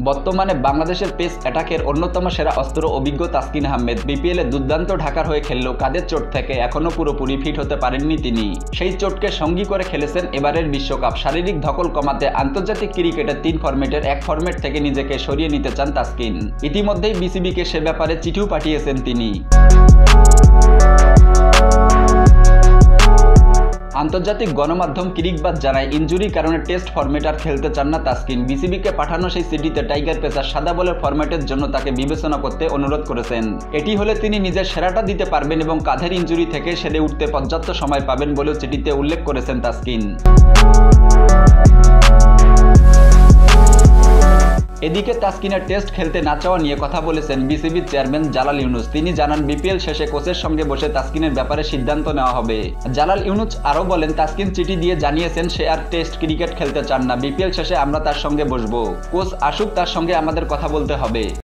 বর্তমানে বাংলাদেশের পেস অ্যাটাকের অন্যতম সেরা অস্ত্র অভিজ্ঞ তাসকিন আহমেদ। বিপিএলে দুর্দান্ত ঢাকার হয়ে খেললেও কাঁধের চোট থেকে এখনও পুরোপুরি ফিট হতে পারেননি তিনি। সেই চোটকে সঙ্গী করে খেলেছেন এবারের বিশ্বকাপ। শারীরিক ধকল কমাতে আন্তর্জাতিক ক্রিকেটের 3 ফরম্যাটের এক ফরম্যাট থেকে নিজেকে সরিয়ে নিতে চান তাসকিন। ইতিমধ্যেই বিসিবিকে সে ব্যাপারে চিঠিও পাঠিয়েছেন তিনি। আন্তর্জাতিক গণমাধ্যম ক্রিকবাজ জানায়, ইনজুরির কারণে টেস্ট ফরম্যাট আর খেলতে চান না তাসকিন। বিসিবিকে পাঠানো সেই চিঠিতে টাইগার পেসার সাদা বলের ফরম্যাটের জন্য তাকে বিবেচনা করতে অনুরোধ করেছেন। এটি হলে তিনি নিজের সেরাটা দিতে পারবেন এবং কাঁধের ইনজুরি থেকে সেরে উঠতে পর্যাপ্ত সময় পাবেন বলেও চিঠিতে উল্লেখ করেছেন তাসকিন। এদিকে তাসকিনের টেস্ট খেলতে না চাওয়া নিয়ে কথা বলেছেন বিসিবির চেয়ারম্যান জালাল ইউনুস। তিনি জানান, বিপিএল শেষে কোচের সঙ্গে বসে তাসকিনের ব্যাপারে সিদ্ধান্ত নেওয়া হবে। জালাল ইউনুস আরও বলেন, তাসকিন চিঠি দিয়ে জানিয়েছেন সে আর টেস্ট ক্রিকেট খেলতে চান না। বিপিএল শেষে আমরা তার সঙ্গে বসবো। কোচ আসুক, তার সঙ্গে আমাদের কথা বলতে হবে।